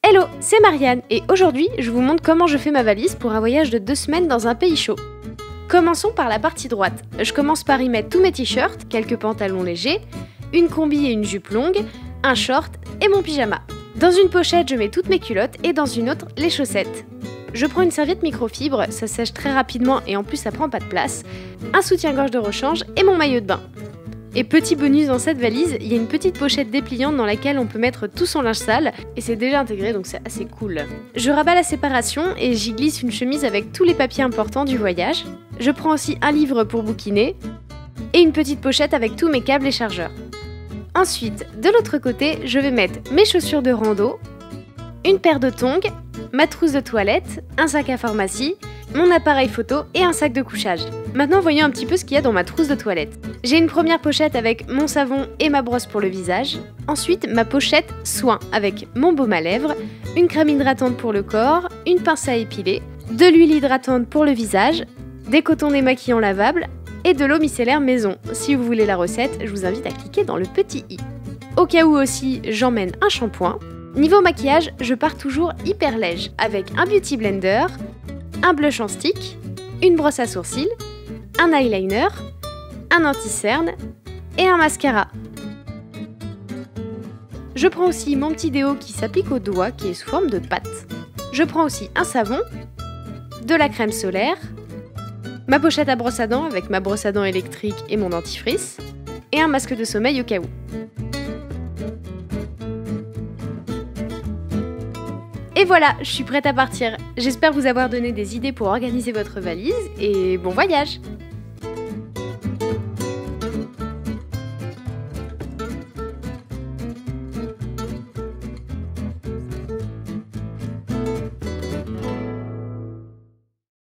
Hello, c'est Marianne et aujourd'hui je vous montre comment je fais ma valise pour un voyage de 2 semaines dans un pays chaud. Commençons par la partie droite. Je commence par y mettre tous mes t-shirts, quelques pantalons légers, une combi et une jupe longue, un short et mon pyjama. Dans une pochette je mets toutes mes culottes et dans une autre les chaussettes. Je prends une serviette microfibre, ça sèche très rapidement et en plus ça prend pas de place, un soutien-gorge de rechange et mon maillot de bain. Et petit bonus dans cette valise, il y a une petite pochette dépliante dans laquelle on peut mettre tout son linge sale et c'est déjà intégré donc c'est assez cool. Je rabats la séparation et j'y glisse une chemise avec tous les papiers importants du voyage. Je prends aussi un livre pour bouquiner et une petite pochette avec tous mes câbles et chargeurs. Ensuite, de l'autre côté, je vais mettre mes chaussures de rando, une paire de tongs, ma trousse de toilette, un sac à pharmacie, mon appareil photo et un sac de couchage. Maintenant voyons un petit peu ce qu'il y a dans ma trousse de toilette. J'ai une première pochette avec mon savon et ma brosse pour le visage. Ensuite ma pochette soins avec mon baume à lèvres, une crème hydratante pour le corps, une pince à épiler, de l'huile hydratante pour le visage, des cotons démaquillants lavables et de l'eau micellaire maison. Si vous voulez la recette, je vous invite à cliquer dans le petit i. Au cas où aussi, j'emmène un shampoing. Niveau maquillage, je pars toujours hyper léger avec un beauty blender, un blush en stick, une brosse à sourcils, un eyeliner, un anti-cerne et un mascara. Je prends aussi mon petit déo qui s'applique au doigt qui est sous forme de pâte. Je prends aussi un savon, de la crème solaire, ma pochette à brosse à dents avec ma brosse à dents électrique et mon dentifrice, et un masque de sommeil au cas où. Et voilà, je suis prête à partir. J'espère vous avoir donné des idées pour organiser votre valise et bon voyage!